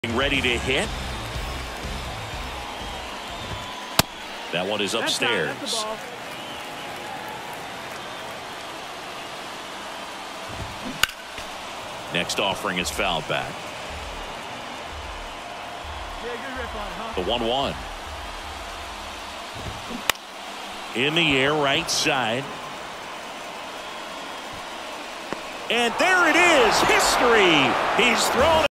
Ready to hit. That one is upstairs. That's the ball. Next offering is fouled back. Yeah, good rip on it, huh? The 1-1. In the air, right side. And there it is, history. He's thrown